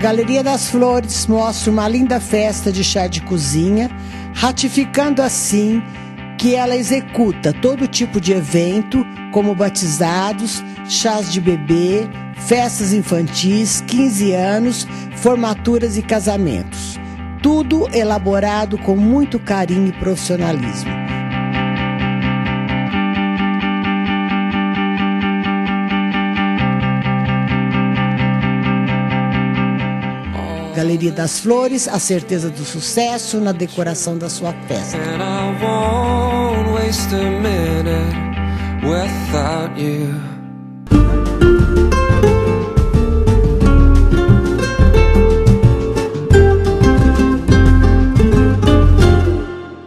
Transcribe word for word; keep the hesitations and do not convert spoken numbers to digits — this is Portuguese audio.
Galeria das Flores mostra uma linda festa de chá de cozinha, ratificando assim que ela executa todo tipo de evento, como batizados, chás de bebê, festas infantis, quinze anos, formaturas e casamentos. Tudo elaborado com muito carinho e profissionalismo. Galeria das Flores, a certeza do sucesso na decoração da sua festa. And I won't waste a minute without you.